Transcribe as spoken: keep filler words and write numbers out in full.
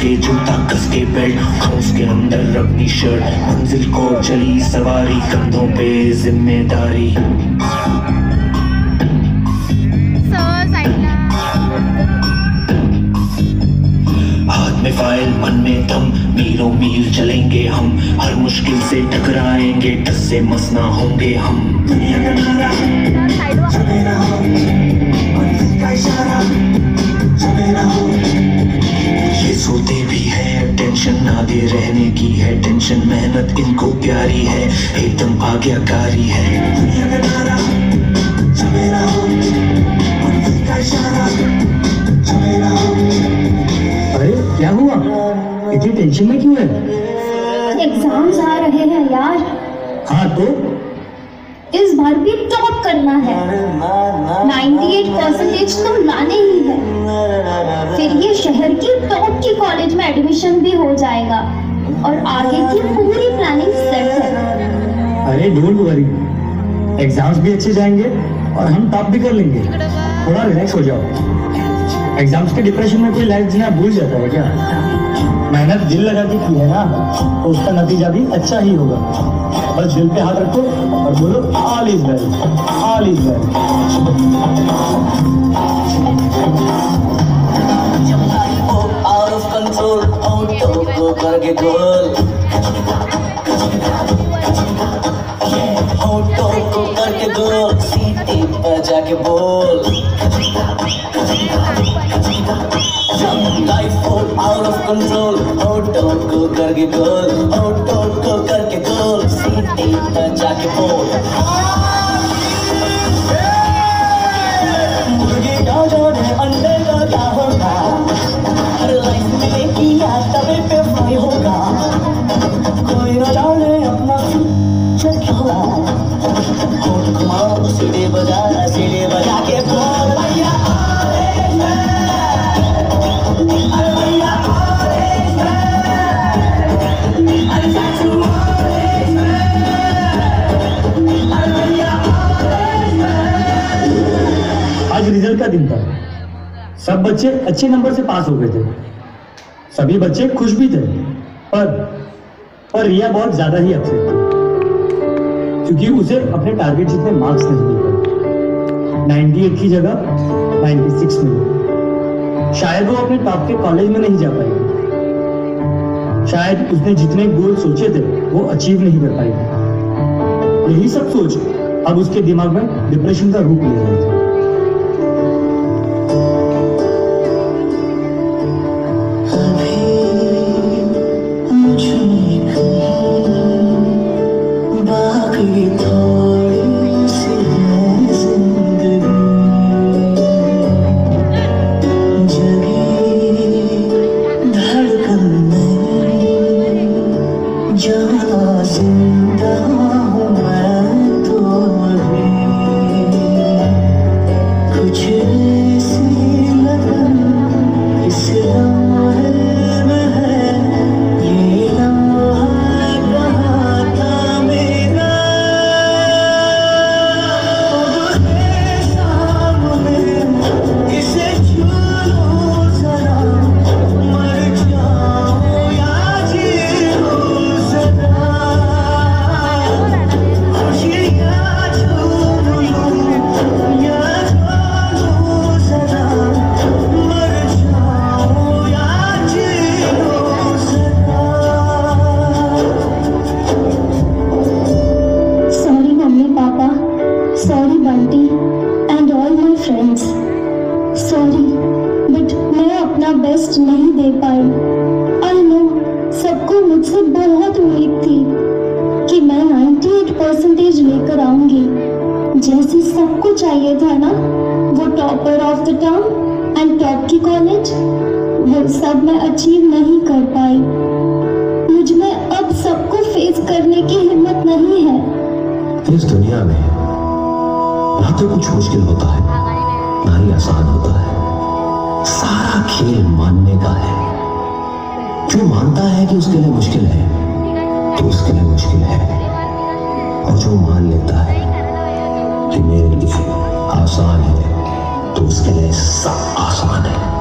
के जूता कस के बेल्ट, हौस के अंदर अपनी शर्ट, मंजिल को चली सवारी, कंधों पे जिम्मेदारी। हाथ में फाइल मन में दम, मीलों मील चलेंगे हम, हर मुश्किल से टकराएंगे, टस से मस ना होंगे हम। ये सोते भी है, टेंशन आगे रहने की है, टेंशन मेहनत इनको प्यारी है, एकदम आज्ञाकारी है। दुनिया का नारा चले रहो, मंजिल का इशारा चले रहो। अरे क्या हुआ, इतनी टेंशन में क्यों है? एग्जाम्स आ रहे हैं यार। हाँ तो इस बार भी टॉप करना है, अट्ठानवे परसेंटेज तो लाने ही है, फिर ये शहर की टॉप की कॉलेज में एडमिशन भी हो जाएगा और आगे की पूरी प्लानिंग सेट है। अरे डोंट वरी, एग्जाम्स भी अच्छे जाएंगे और हम टॉप भी कर लेंगे। थोड़ा रिलैक्स हो जाओ। एग्जाम्स के डिप्रेशन में कोई लाइफ जीना भूल जाता है क्या? मेहनत दिल लगा के की है ना, तो उसका नतीजा भी अच्छा ही होगा। बस दिल पे हाथ रखो और बोलो all is well, all is well. Out of control, out को करके गोल, आउट को करके गोल, सीटी पर जाके बोल। Life out of control, out को करके गोल, आउट को करके गोल, सीटी पर जाके बोल। मुर्गी का जोड़े अंडे का क्या होगा, हर लाइफ में किया तवे पे फ्राई होगा, कोई न जाने अपना फ्यूचर क्या होगा। होठ घुमाओ, सीढ़ी बजा सीढ़ी बजा के बोल भैया आज रिजल्ट का दिन था, सब बच्चे अच्छे नंबर से पास हो गए थे, सभी बच्चे खुश भी थे, पर पर रिया बहुत ज्यादा ही अपसेट थी, क्योंकि उसे अपने टारगेट जितने मार्क्स नहीं मिल पाए। अट्ठानवे की जगह छियानवे मिले। शायद वो अपने टॉप के कॉलेज में नहीं जा पाएगी, शायद उसने जितने गोल सोचे थे वो अचीव नहीं कर पाएगी। यही सब सोच अब उसके दिमाग में डिप्रेशन का रूप ले रही थी। बेस्ट नहीं दे पाई। आई नो, सबको मुझसे बहुत उम्मीद थी कि मैं अट्ठानवे परसेंटेज लेकर आऊंगी, जैसे सबको चाहिए था ना, वो topper of the town and top की कॉलेज, वो सब मैं अचीव नहीं कर पाई। मुझ में अब सबको फेस करने की हिम्मत नहीं है। इस दुनिया में ना तो कुछ मुश्किल होता है ना ही आसान होता है, सारा खेल मानने का है। जो मानता है कि उसके लिए मुश्किल है तो उसके लिए मुश्किल है, और जो मान लेता है कि मेरे लिए आसान है तो उसके लिए सब आसान है।